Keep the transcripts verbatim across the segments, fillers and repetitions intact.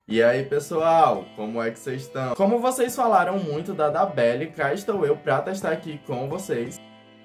E aí pessoal, como é que vocês estão? Como vocês falaram muito da Dabelli, cá estou eu para testar aqui com vocês.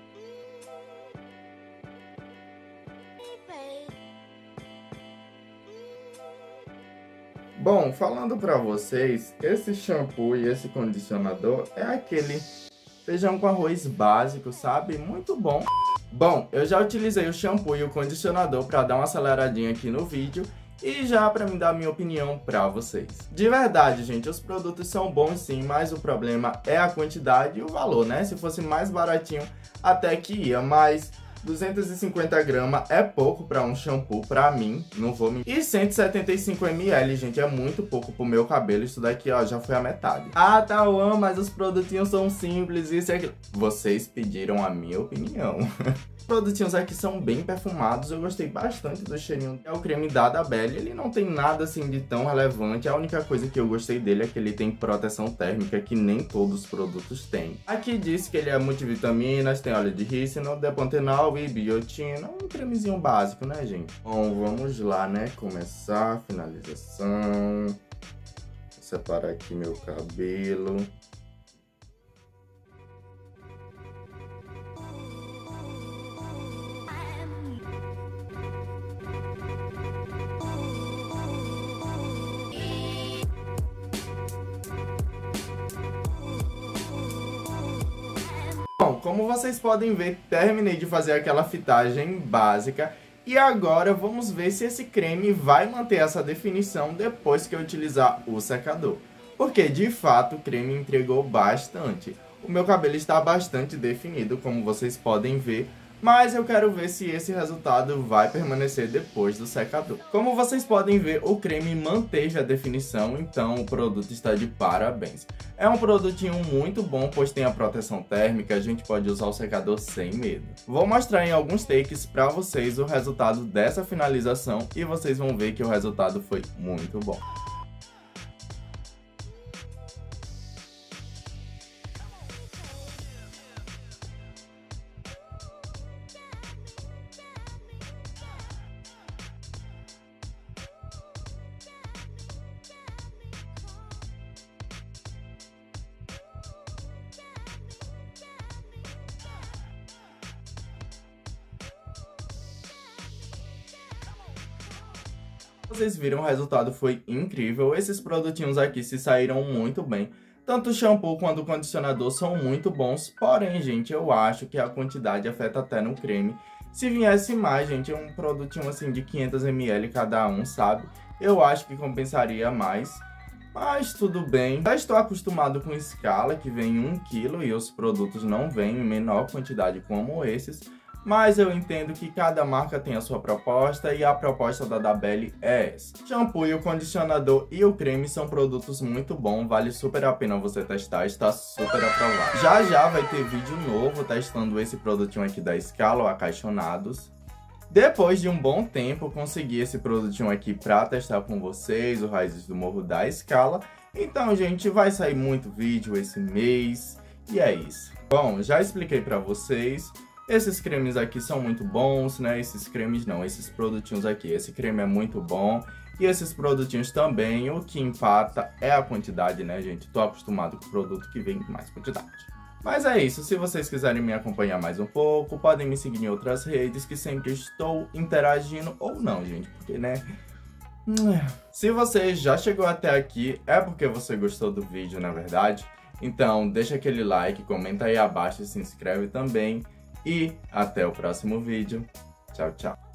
Bom, falando pra vocês, esse shampoo e esse condicionador é aquele feijão com arroz básico, sabe? Muito bom. Bom, eu já utilizei o shampoo e o condicionador pra dar uma aceleradinha aqui no vídeo e já pra me dar a minha opinião pra vocês. De verdade, gente, os produtos são bons sim, mas o problema é a quantidade e o valor, né? Se fosse mais baratinho, até que ia, mas duzentos e cinquenta gramas é pouco para um shampoo, pra mim, não vou me... E cento e setenta e cinco mililitros, gente, é muito pouco pro meu cabelo. Isso daqui, ó, já foi a metade. Ah, Tauan, mas os produtinhos são simples, isso e aquilo. Vocês pediram a minha opinião. Os produtinhos aqui são bem perfumados, eu gostei bastante do cheirinho. É o creme da Dabelli, ele não tem nada assim de tão relevante. A única coisa que eu gostei dele é que ele tem proteção térmica, que nem todos os produtos têm. Aqui diz que ele é multivitaminas, tem óleo de rícino, depantenol e biotina. Um cremezinho básico, né, gente? Bom, vamos lá, né? Começar a finalização. Vou separar aqui meu cabelo. Bom, como vocês podem ver, terminei de fazer aquela fitagem básica e agora vamos ver se esse creme vai manter essa definição depois que eu utilizar o secador. Porque, de fato, o creme entregou bastante. O meu cabelo está bastante definido, como vocês podem ver, mas eu quero ver se esse resultado vai permanecer depois do secador. Como vocês podem ver, o creme manteve a definição, então o produto está de parabéns. É um produtinho muito bom, pois tem a proteção térmica, a gente pode usar o secador sem medo. Vou mostrar em alguns takes para vocês o resultado dessa finalização e vocês vão ver que o resultado foi muito bom. Vocês viram, o resultado foi incrível. Esses produtinhos aqui se saíram muito bem. Tanto o shampoo quanto o condicionador são muito bons. Porém, gente, eu acho que a quantidade afeta até no creme. Se viesse mais, gente, um produtinho assim de quinhentos mililitros cada um, sabe? Eu acho que compensaria mais. Mas tudo bem. Já estou acostumado com escala, que vem um quilo, e os produtos não vêm em menor quantidade como esses. Mas eu entendo que cada marca tem a sua proposta e a proposta da Dabelli é essa. O shampoo, e o condicionador e o creme são produtos muito bons, vale super a pena você testar, está super aprovado. Já já vai ter vídeo novo testando esse produtinho aqui da Scala, o Acaixonados. Depois de um bom tempo, consegui esse produtinho aqui para testar com vocês, o Raízes do Morro da Scala. Então, gente, vai sair muito vídeo esse mês e é isso. Bom, já expliquei para vocês. Esses cremes aqui são muito bons, né? Esses cremes não, esses produtinhos aqui. Esse creme é muito bom. E esses produtinhos também. O que empata é a quantidade, né, gente? Tô acostumado com produto que vem com mais quantidade. Mas é isso. Se vocês quiserem me acompanhar mais um pouco, podem me seguir em outras redes que sempre estou interagindo. Ou não, gente, porque, né? Se você já chegou até aqui, é porque você gostou do vídeo, na verdade. Então, deixa aquele like, comenta aí abaixo e se inscreve também. E até o próximo vídeo. Tchau, tchau.